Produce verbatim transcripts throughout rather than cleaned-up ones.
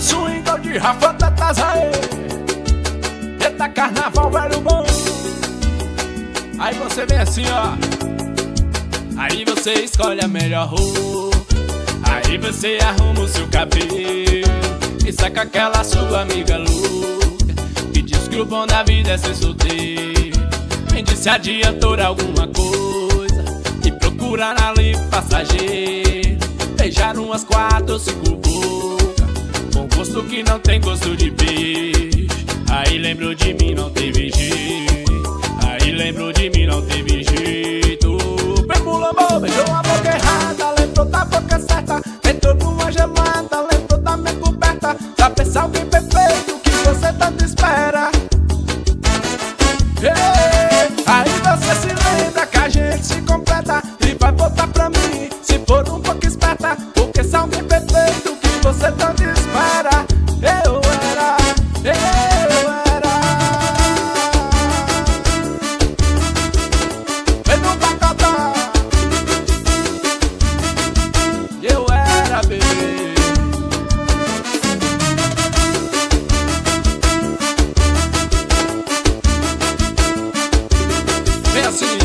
swing ou de Rafa Tatazaê. Eita carnaval, velho bom. Aí você vem assim, ó. Aí você escolhe a melhor roupa. Aí você arruma o seu cabelo e saca aquela sua amiga louca que diz que o bom da vida é ser solteiro. Quem disse adiantou alguma coisa e procurar ali passageiro. Beijar umas quatro ou cinco bocas com gosto que não tem gosto de beijo. Aí lembrou de mim, não teve jeito. Aí lembrou de mim, não teve jeito. Pemulambô, beijou a boca errada, lembrou da boca certa. Entrou numa gelada, lembrou da minha coberta. Já pensa alguém perfeito que você tanto espera. Hey, aí você se lembra que a gente se completa e vai voltar pra mim se for um pouco esperta. Porque se alguém perfeito que você tanto espera. Eu era, eu era. Vem no tacatá. Eu era, bebê. Vem assim.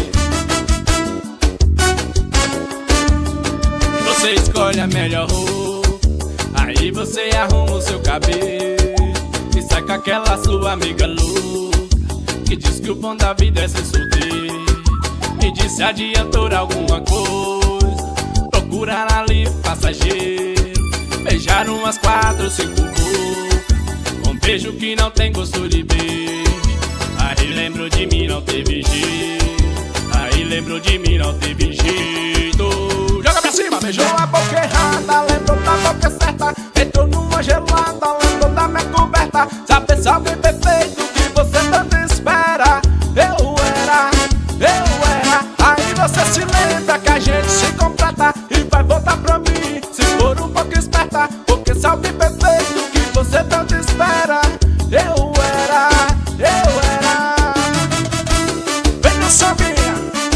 Você escolhe a melhor roupa. Aí você arruma o seu cabelo e sai com aquela sua amiga louca que diz que o bom da vida é ser solteiro. E diz se adiantou alguma coisa, procurar ali passageiro. Beijar umas quatro ou cinco bocas com beijo que não tem gosto de beijo. Aí lembrou de mim, não teve jeito. Aí lembrou de mim, não teve jeito. Joga pra cima, beijou a boca errada, lembrou da boca certa. Entrou numa gelada, lembrou da minha coberta. Já pensa alguém perfeito que você tanto espera. Eu era, eu era. Aí você se lembra que a gente se completa e vai voltar pra mim se for um pouco esperta. Porque se alguém perfeito que você tanto espera. Eu era, eu era. Vem no sambinha.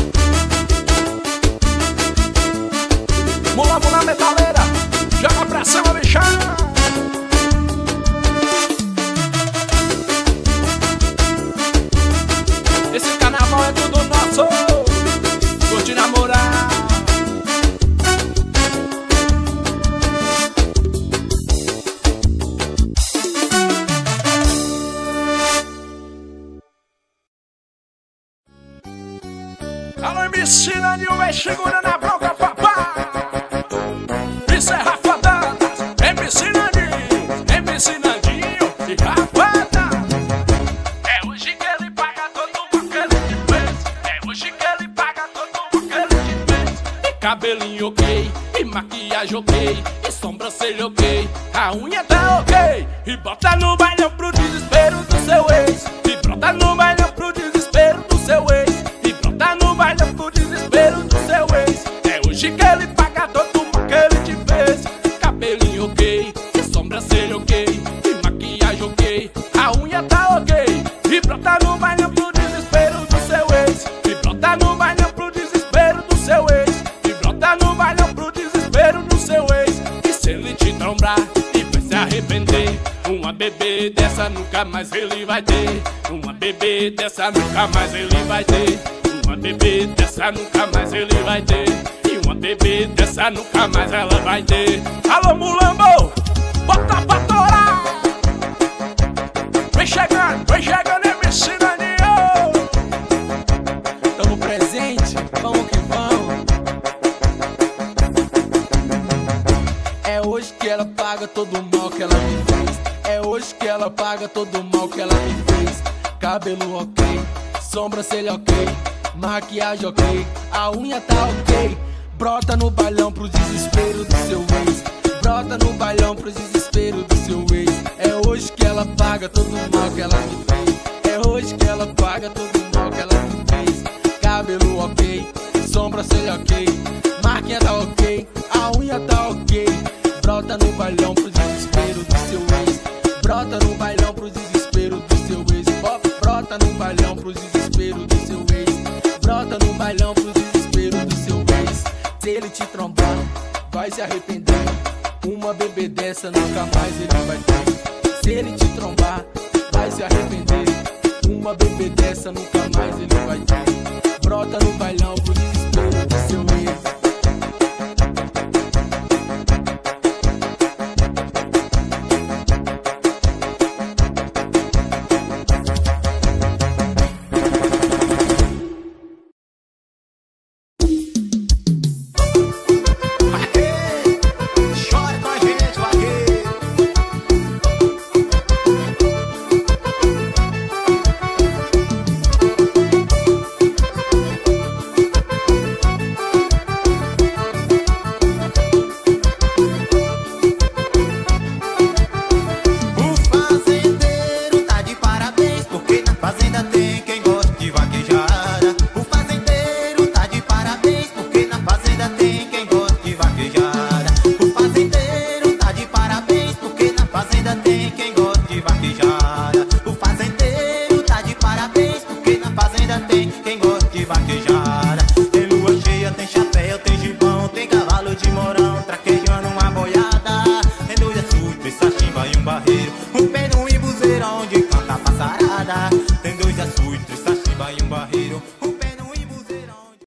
Mula, mula metaleira. Joga pra cima, bichão. Esse carnaval é tudo nosso. Curte namorar. Alô, M C Nandinho, vem segurando a bronca, papai. Isso é Rafa Dantas, M C Nandinho, M C Nandinho e Rafa Dantas. É hoje que ele paga todo o que ele te fez. É hoje que ele paga todo o que ele te fez. E cabelinho ok, e maquiagem ok, e sobrancelha ok, a unha tá ok. E bota no bailão pro desespero do seu ex. E brota no bailão pro desespero do seu ex. E brota no bailão pro desespero do seu ex. É hoje que ele paga todo o que ele te fez. Cabelinho ok, e sobrancelha ok, e maquiagem ok, a unha tá ok. E brota no bailão pro desespero do seu ex. E brota no bailão pro desespero do seu ex. E brota no bailão pro desespero do seu ex. E se ele te trombar e vai se arrepender, uma bebê dessa nunca mais ele vai ter. Uma bebê dessa nunca mais ele vai ter. Uma bebê dessa nunca mais ele vai ter. E uma bebê dessa nunca mais ela vai ter. Alô, Mulambô, bota pra torar. Vem chegando, vem chegando, M C Nandinho. Tamo presente, vamos que vamos. É hoje que ela paga todo o mal que ela me fez. É hoje que ela paga todo o mal que ela me fez. Cabelo ok, sobrancelha ok, maquiagem ok, a unha tá ok. Brota no bailão pro desespero do seu ex. Brota no bailão pro desespero do seu ex. É hoje que ela paga todo o mal que ela me fez. É hoje que ela paga todo o mal que ela me fez. Cabelo ok, sobrancelha ok, maquiagem tá ok, a unha tá ok. Brota no bailão pro desespero do seu ex. Brota no bailão pro desespero do seu ex. Brota no bailão pro desespero do seu ex. Brota no bailão pro desespero do seu ex. Se ele te trombar, vai se arrepender. Uma Uma bebê dessa nunca mais ele vai ter. Se ele te trombar, vai se arrepender. Uma bebê dessa nunca mais ele vai ter. Brota no bailão pro desespero do seu ex. Um peru e buzeira onde